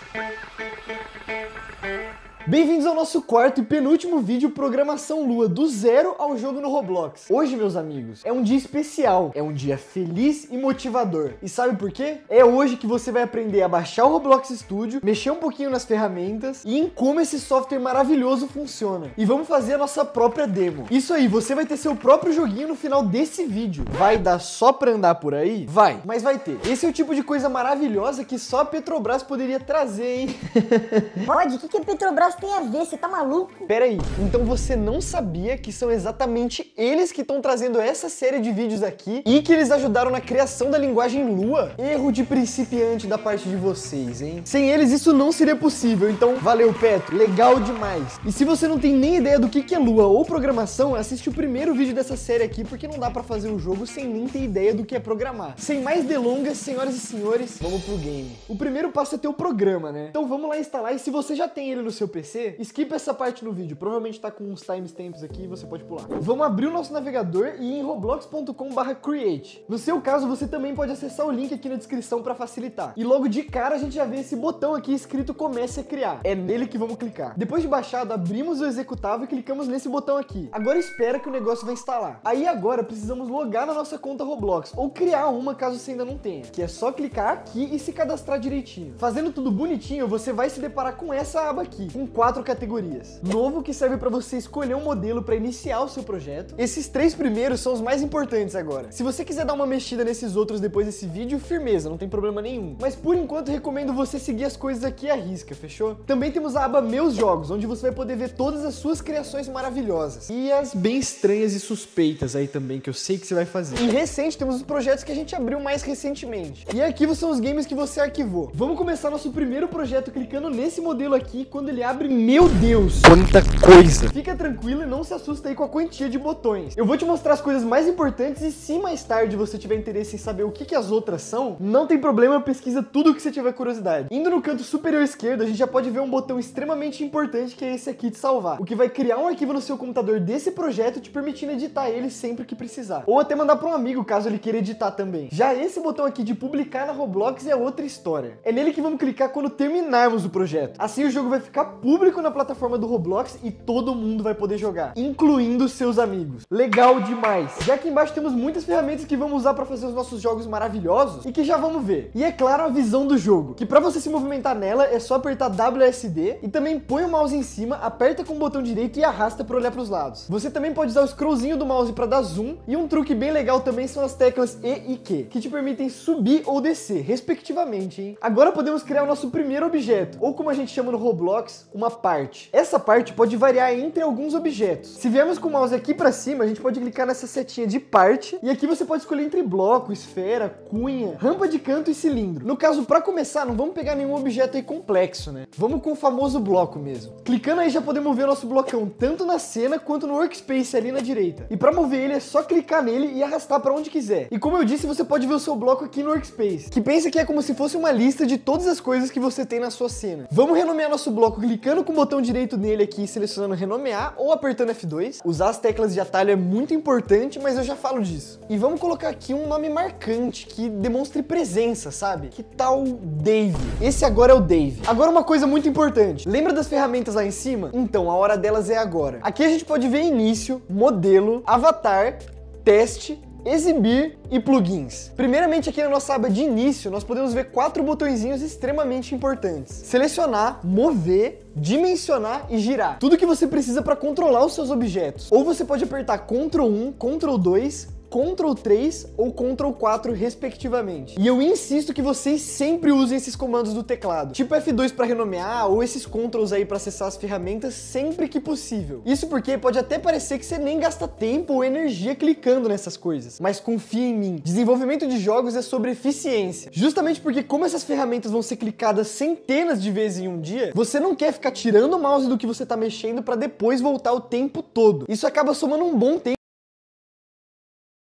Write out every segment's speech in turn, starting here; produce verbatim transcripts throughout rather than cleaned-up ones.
Bem-vindos ao nosso quarto e penúltimo vídeo Programação Lua, do zero ao jogo no Roblox. Hoje, meus amigos, é um dia especial, é um dia feliz e motivador. E sabe por quê? É hoje que você vai aprender a baixar o Roblox Studio, mexer um pouquinho nas ferramentas e em como esse software maravilhoso funciona. E vamos fazer a nossa própria demo. Isso aí, você vai ter seu próprio joguinho no final desse vídeo. Vai dar só pra andar por aí? Vai, mas vai ter. Esse é o tipo de coisa maravilhosa que só a Petrobras poderia trazer, hein? Pode? O que, que a Petrobras tem a ver? Você tá maluco? Pera aí, então você não sabia que são exatamente eles que estão trazendo essa série de vídeos aqui e que eles ajudaram na criação da linguagem Lua? Erro de principiante da parte de vocês, hein? Sem eles isso não seria possível, então valeu, Petro, legal demais. E se você não tem nem ideia do que que é Lua ou programação, assiste o primeiro vídeo dessa série aqui, porque não dá pra fazer um jogo sem nem ter ideia do que é programar. Sem mais delongas, senhoras e senhores, vamos pro game. O primeiro passo é ter o programa, né? Então vamos lá instalar, e se você já tem ele no seu P C, skip essa parte no vídeo, provavelmente tá com uns timestamps aqui e você pode pular. Vamos abrir o nosso navegador e ir em roblox ponto com barra create. No seu caso, você também pode acessar o link aqui na descrição para facilitar. E logo de cara a gente já vê esse botão aqui escrito comece a criar. É nele que vamos clicar. Depois de baixado, abrimos o executável e clicamos nesse botão aqui. Agora espera que o negócio vai instalar. Aí agora precisamos logar na nossa conta Roblox, ou criar uma caso você ainda não tenha, que é só clicar aqui e se cadastrar direitinho. Fazendo tudo bonitinho, você vai se deparar com essa aba aqui, com quatro categorias. Novo, que serve para você escolher um modelo para iniciar o seu projeto. Esses três primeiros são os mais importantes agora. Se você quiser dar uma mexida nesses outros depois desse vídeo, firmeza, não tem problema nenhum. Mas por enquanto recomendo você seguir as coisas aqui à risca, fechou? Também temos a aba Meus Jogos, onde você vai poder ver todas as suas criações maravilhosas. E as bem estranhas e suspeitas aí também, que eu sei que você vai fazer. E recente temos os projetos que a gente abriu mais recentemente. E arquivos são os games que você arquivou. Vamos começar nosso primeiro projeto clicando nesse modelo aqui. Quando ele abre, meu Deus, quanta coisa! Fica tranquilo e não se assusta aí com a quantia de botões. Eu vou te mostrar as coisas mais importantes e se mais tarde você tiver interesse em saber o que que as outras são, não tem problema, pesquisa tudo o que você tiver curiosidade. Indo no canto superior esquerdo, a gente já pode ver um botão extremamente importante, que é esse aqui de salvar, o que vai criar um arquivo no seu computador desse projeto, te permitindo editar ele sempre que precisar. Ou até mandar para um amigo, caso ele queira editar também. Já esse botão aqui de publicar na Roblox é outra história. É nele que vamos clicar quando terminarmos o projeto. Assim o jogo vai ficar público na plataforma do Roblox e todo mundo vai poder jogar, incluindo seus amigos. Legal demais! Já aqui embaixo temos muitas ferramentas que vamos usar para fazer os nossos jogos maravilhosos e que já vamos ver. E é claro, a visão do jogo, que para você se movimentar nela é só apertar W S D e também põe o mouse em cima, aperta com o botão direito e arrasta para olhar para os lados. Você também pode usar o scrollzinho do mouse para dar zoom, e um truque bem legal também são as teclas E e Q, que te permitem subir ou descer, respectivamente, hein? Agora podemos criar o nosso primeiro objeto, ou como a gente chama no Roblox, uma parte. Essa parte pode variar entre alguns objetos. Se viermos com o mouse aqui para cima, a gente pode clicar nessa setinha de parte, e aqui você pode escolher entre bloco, esfera, cunha, rampa de canto e cilindro. No caso, para começar, não vamos pegar nenhum objeto aí complexo, né? Vamos com o famoso bloco mesmo. Clicando aí já podemos ver o nosso blocão, tanto na cena quanto no workspace ali na direita. E para mover ele é só clicar nele e arrastar para onde quiser. E como eu disse, você pode ver o seu bloco aqui no workspace, que pensa que é como se fosse uma lista de todas as coisas que você tem na sua cena. Vamos renomear nosso bloco clicando com o botão direito nele aqui, selecionando renomear ou apertando F dois. Usar as teclas de atalho é muito importante, mas eu já falo disso. E vamos colocar aqui um nome marcante que demonstre presença, sabe? Que tal Dave? Esse agora é o Dave. Agora uma coisa muito importante. Lembra das ferramentas lá em cima? Então, a hora delas é agora. Aqui a gente pode ver início, modelo, avatar, teste, exibir e plugins. Primeiramente, aqui na nossa aba de início, nós podemos ver quatro botõezinhos extremamente importantes: selecionar, mover, dimensionar e girar. Tudo que você precisa para controlar os seus objetos. Ou você pode apertar control um, control dois, control três ou control quatro respectivamente. E eu insisto que vocês sempre usem esses comandos do teclado, tipo F dois para renomear ou esses controls aí para acessar as ferramentas sempre que possível. Isso porque pode até parecer que você nem gasta tempo ou energia clicando nessas coisas, mas confia em mim, desenvolvimento de jogos é sobre eficiência. Justamente porque como essas ferramentas vão ser clicadas centenas de vezes em um dia, você não quer ficar tirando o mouse do que você tá mexendo para depois voltar o tempo todo. Isso acaba somando um bom tempo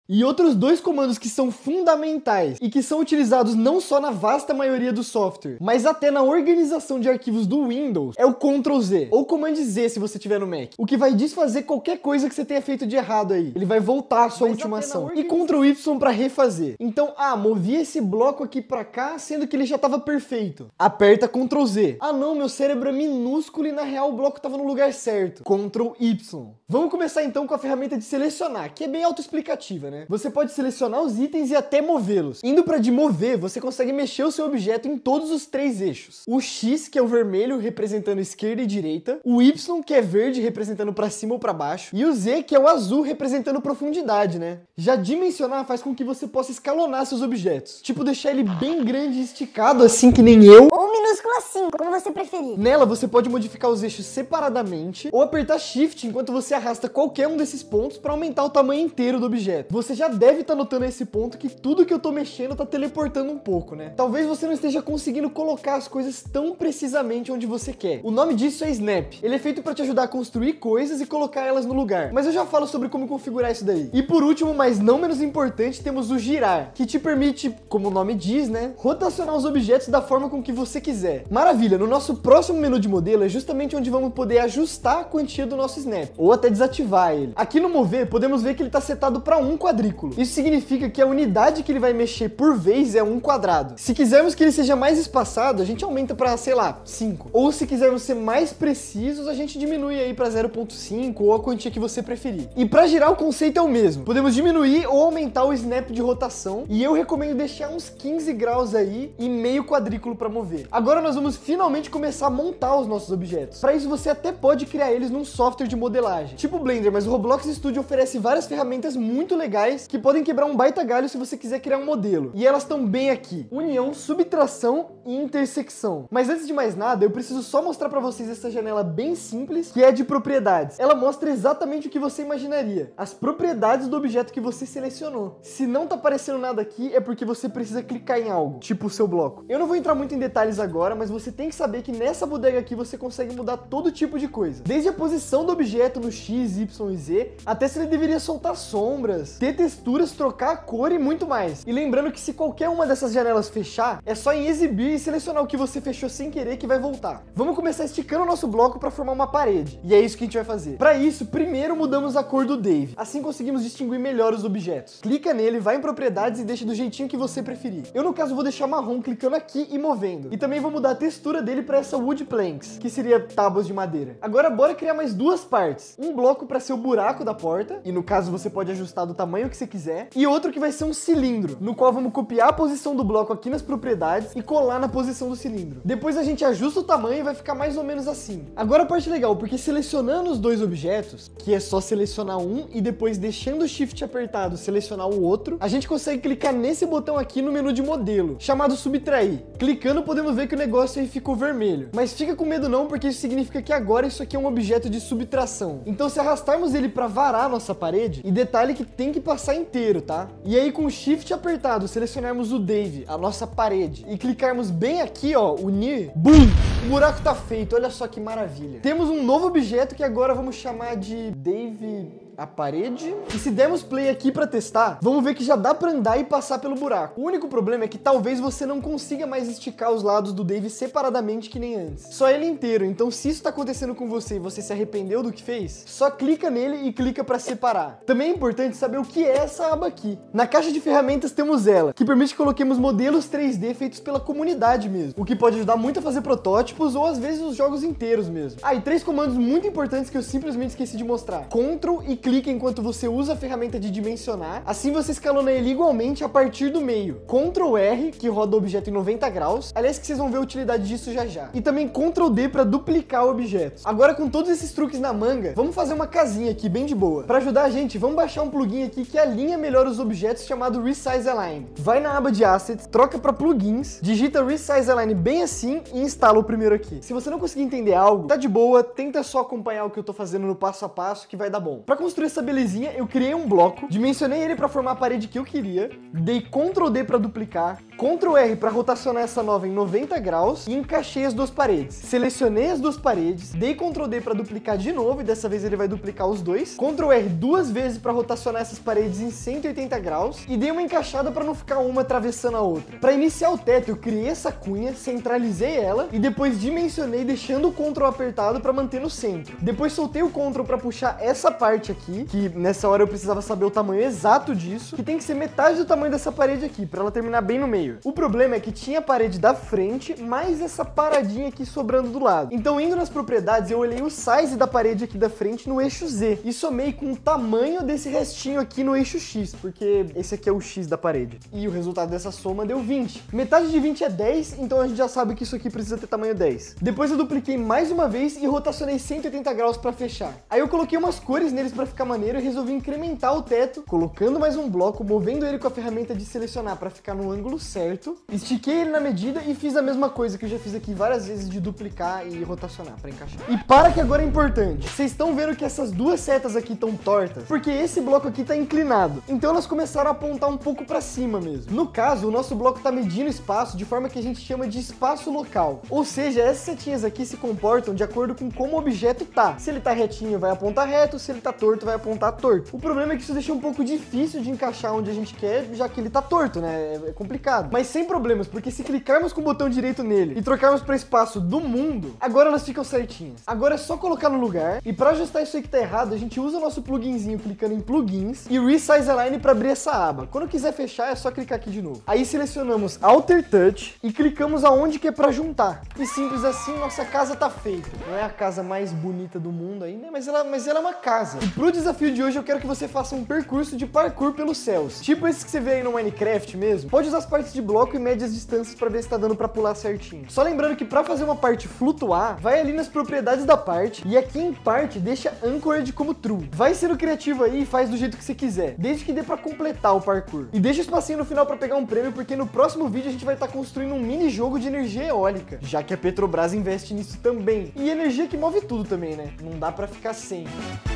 E outros dois comandos que são fundamentais e que são utilizados não só na vasta maioria do software, mas até na organização de arquivos do Windows, é o control Z, ou Command Z se você tiver no Mac, o que vai desfazer qualquer coisa que você tenha feito de errado aí. Ele vai voltar a sua mas última ação. E control Y para refazer. Então, ah, movi esse bloco aqui para cá, sendo que ele já estava perfeito. Aperta control Z. Ah não, meu cérebro é minúsculo e na real o bloco estava no lugar certo. control Y. Vamos começar então com a ferramenta de selecionar, que é bem autoexplicativa, né? Você pode selecionar os itens e até movê-los. Indo para de mover, você consegue mexer o seu objeto em todos os três eixos. O X, que é o vermelho, representando esquerda e direita. O Y, que é verde, representando para cima ou para baixo. E o Z, que é o azul, representando profundidade, né? Já dimensionar faz com que você possa escalonar seus objetos. Tipo, deixar ele bem grande e esticado, assim que nem eu. Ou minúsculo assim, como você preferir. Nela, você pode modificar os eixos separadamente ou apertar Shift enquanto você arrasta qualquer um desses pontos para aumentar o tamanho inteiro do objeto. Você já deve estar notando a esse ponto que tudo que eu tô mexendo tá teleportando um pouco, né? Talvez você não esteja conseguindo colocar as coisas tão precisamente onde você quer. O nome disso é Snap. Ele é feito para te ajudar a construir coisas e colocar elas no lugar. Mas eu já falo sobre como configurar isso daí. E por último, mas não menos importante, temos o Girar, que te permite, como o nome diz, né? Rotacionar os objetos da forma com que você quiser. Maravilha! No nosso próximo menu de modelo é justamente onde vamos poder ajustar a quantia do nosso Snap, ou até desativar ele. Aqui no mover, podemos ver que ele está setado para um quadrículo. Isso significa que a unidade que ele vai mexer por vez é um quadrado. Se quisermos que ele seja mais espaçado, a gente aumenta para, sei lá, cinco. Ou se quisermos ser mais precisos, a gente diminui aí para zero ponto cinco ou a quantia que você preferir. E para girar o conceito é o mesmo. Podemos diminuir ou aumentar o snap de rotação e eu recomendo deixar uns quinze graus aí e meio quadrículo para mover. Agora nós vamos finalmente começar a montar os nossos objetos. Para isso você até pode criar eles num software de modelagem, tipo o Blender, mas o Roblox Studio oferece várias ferramentas muito legais que podem quebrar um baita galho se você quiser criar um modelo. E elas estão bem aqui: união, subtração e intersecção. Mas antes de mais nada, eu preciso só mostrar para vocês essa janela bem simples, que é de propriedades. Ela mostra exatamente o que você imaginaria: as propriedades do objeto que você selecionou. Se não tá aparecendo nada aqui, é porque você precisa clicar em algo, tipo o seu bloco. Eu não vou entrar muito em detalhes agora, mas você tem que saber que nessa bodega aqui você consegue mudar todo tipo de coisa. Desde a posição do objeto no X, Y e Z, até se ele deveria soltar sombras, ter texturas, trocar a cor e muito mais. E lembrando que se qualquer uma dessas janelas fechar, é só em exibir e selecionar o que você fechou sem querer que vai voltar. Vamos começar esticando o nosso bloco para formar uma parede. E é isso que a gente vai fazer. Para isso, primeiro mudamos a cor do Dave. Assim conseguimos distinguir melhor os objetos. Clica nele, vai em propriedades e deixa do jeitinho que você preferir. Eu, no caso, vou deixar marrom clicando aqui e movendo. E também vou mudar a textura dele para essa wood planks, que seria tábuas de madeira. Agora bora criar mais duas partes. Um bloco para ser o buraco da porta, e no caso você pode ajustar do tamanho que você quiser. E outro que vai ser um cilindro, no qual vamos copiar a posição do bloco aqui nas propriedades e colar na posição do cilindro. Depois a gente ajusta o tamanho e vai ficar mais ou menos assim. Agora a parte legal, porque selecionando os dois objetos, que é só selecionar um e depois deixando o Shift apertado selecionar o outro, a gente consegue clicar nesse botão aqui no menu de modelo, chamado subtrair. Clicando podemos ver que o negócio aí ficou vermelho. Mas fica com medo não, porque isso significa que agora isso aqui é um objeto de subtração. Então se arrastarmos ele para varar a nossa parede, e detalhe que tem que passar inteiro, tá? E aí com o Shift apertado selecionarmos o Dave, a nossa parede, e clicarmos bem aqui, ó, unir, BUM! O buraco tá feito, olha só que maravilha. Temos um novo objeto que agora vamos chamar de Dave... a parede. E se dermos play aqui para testar, vamos ver que já dá para andar e passar pelo buraco. O único problema é que talvez você não consiga mais esticar os lados do Dave separadamente que nem antes. Só ele inteiro. Então se isso tá acontecendo com você e você se arrependeu do que fez, só clica nele e clica para separar. Também é importante saber o que é essa aba aqui. Na caixa de ferramentas temos ela, que permite que coloquemos modelos três D feitos pela comunidade mesmo, o que pode ajudar muito a fazer protótipos ou às vezes os jogos inteiros mesmo. Ah, e três comandos muito importantes que eu simplesmente esqueci de mostrar: Ctrl e clica enquanto você usa a ferramenta de dimensionar, assim você escalona ele igualmente a partir do meio. Ctrl R, que roda o objeto em noventa graus, aliás que vocês vão ver a utilidade disso já já. E também Ctrl D para duplicar o objeto. Agora com todos esses truques na manga, vamos fazer uma casinha aqui bem de boa. Para ajudar a gente, vamos baixar um plugin aqui que alinha melhor os objetos chamado Resize Align. Vai na aba de Assets, troca para plugins, digita Resize Align bem assim e instala o primeiro aqui. Se você não conseguir entender algo, tá de boa, tenta só acompanhar o que eu tô fazendo no passo a passo que vai dar bom. Para construir construir essa belezinha, eu criei um bloco, dimensionei ele pra formar a parede que eu queria, dei control D pra duplicar, control R pra rotacionar essa nova em noventa graus e encaixei as duas paredes. Selecionei as duas paredes, dei control D pra duplicar de novo e dessa vez ele vai duplicar os dois. control R duas vezes pra rotacionar essas paredes em cento e oitenta graus e dei uma encaixada pra não ficar uma atravessando a outra. Pra iniciar o teto, eu criei essa cunha, centralizei ela e depois dimensionei deixando o control apertado pra manter no centro. Depois soltei o control pra puxar essa parte aqui, que nessa hora eu precisava saber o tamanho exato disso, que tem que ser metade do tamanho dessa parede aqui, pra ela terminar bem no meio. O problema é que tinha a parede da frente, mais essa paradinha aqui sobrando do lado. Então, indo nas propriedades, eu olhei o size da parede aqui da frente no eixo Z e somei com o tamanho desse restinho aqui no eixo X, porque esse aqui é o X da parede. E o resultado dessa soma deu vinte. Metade de vinte é dez, então a gente já sabe que isso aqui precisa ter tamanho dez. Depois eu dupliquei mais uma vez e rotacionei cento e oitenta graus pra fechar. Aí eu coloquei umas cores neles pra ficar maneiro e resolvi incrementar o teto, colocando mais um bloco, movendo ele com a ferramenta de selecionar pra ficar no ângulo certo, estiquei ele na medida e fiz a mesma coisa que eu já fiz aqui várias vezes de duplicar e rotacionar pra encaixar. E para que agora é importante, vocês estão vendo que essas duas setas aqui estão tortas, porque esse bloco aqui tá inclinado, então elas começaram a apontar um pouco pra cima mesmo. No caso, o nosso bloco tá medindo espaço de forma que a gente chama de espaço local, ou seja, essas setinhas aqui se comportam de acordo com como o objeto tá. Se ele tá retinho, vai apontar reto, se ele tá torto, vai apontar torto. O problema é que isso deixa um pouco difícil de encaixar onde a gente quer, já que ele tá torto, né? É complicado. Mas sem problemas, porque se clicarmos com o botão direito nele e trocarmos para espaço do mundo, agora elas ficam certinhas. Agora é só colocar no lugar, e para ajustar isso aí que tá errado, a gente usa o nosso pluginzinho clicando em plugins e Resize Align para abrir essa aba. Quando quiser fechar, é só clicar aqui de novo. Aí selecionamos Alter Touch e clicamos aonde que é para juntar. E simples assim, nossa casa tá feita. Não é a casa mais bonita do mundo ainda, mas ela, mas ela é uma casa. E pro desafio de hoje, eu quero que você faça um percurso de parkour pelos céus. Tipo esse que você vê aí no Minecraft mesmo. Pode usar as partes de bloco e médias distâncias para ver se tá dando para pular certinho. Só lembrando que para fazer uma parte flutuar, vai ali nas propriedades da parte e aqui em parte deixa Anchored como true. Vai sendo criativo aí e faz do jeito que você quiser, desde que dê para completar o parkour. E deixa o espacinho no final para pegar um prêmio, porque no próximo vídeo a gente vai estar tá construindo um mini jogo de energia eólica, já que a Petrobras investe nisso também. E energia que move tudo também, né? Não dá para ficar sem.